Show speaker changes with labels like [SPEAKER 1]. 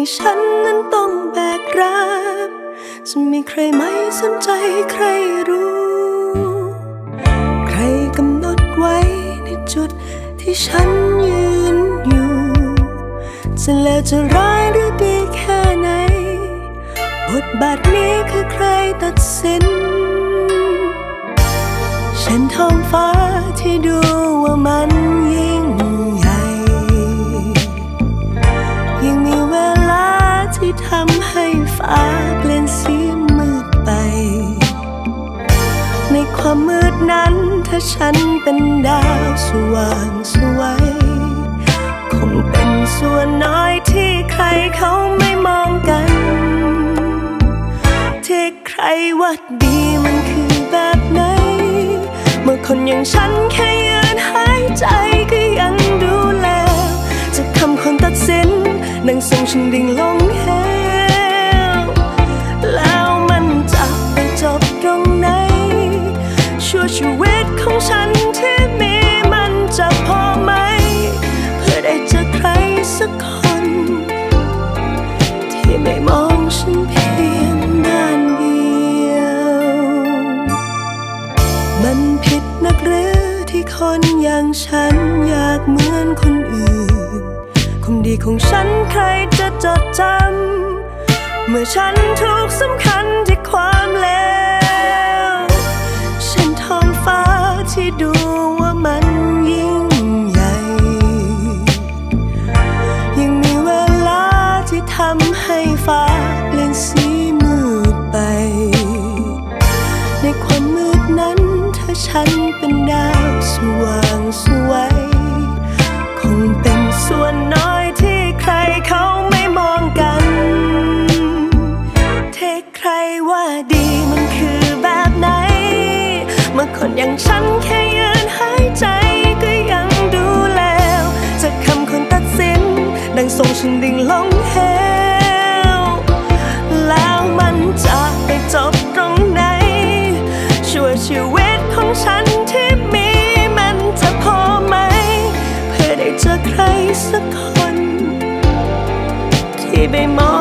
[SPEAKER 1] ที่ฉันนั้นต้องแบกรับจะมีใครไหมสนใจใครรู้ใครกำหนดไว้ในจุดที่ฉันยืนอยู่จะเลวจะร้ายหรือดีแค่ไหนบทบาทนี้คือใครตัดสินฉันท้องฟ้าที่ดูว่ามันยิ่งใหญ่ยังมีเวลาที่ทำให้ฟ้าเปลี่ยนสีมืดไปในความมืดนั้นถ้าฉันเป็นดาวสว่างสวยคงเป็นส่วนน้อยที่ใครเขาไม่มองกันที่ใครว่าดีมันคือแบบไหนเมื่อคนอย่างฉันแค่ยืนหายใจก็ยังดูแลจะคำคนตัดสินนั่งส่งฉันดิ่งลงเหวแล้วมันจะไปจบตรงไหนชั่วชีวิตของฉันที่มีมันจะพอไหมเพื่อได้เจอใครสักคนที่ไม่มองฉันเพียงด้านเดียวมันผิดนักหรือที่คนอย่างฉันอยากเหมือนคนอื่นความดีของฉันใครจะจดจำเมื่อฉันถูกสำคัญที่ความเลวฉันท้องฟ้าที่ดูว่ามันยิ่งใหญ่ยังมีเวลาที่ทำให้ฟ้าเปลี่ยนสีมืดไปในความมืดนั้นถ้าฉันเป็นดาวสว่างสวยคงเป็นส่วนน้อยที่ใครเขาไม่มองกันเทใครว่าดีมันคือแบบไหนเมื่อคนอย่างฉันแค่ยืนหายใจก็ยังดูแล้วจะคำคนตัดสินดังส่งฉันดิ่งลงเหวแล้วมันจะไปจบตรงไหนชั่วชีวิตของฉันที่มีมันจะพอไหมเพื่อได้เจอใครสักคนที่ไม่มอง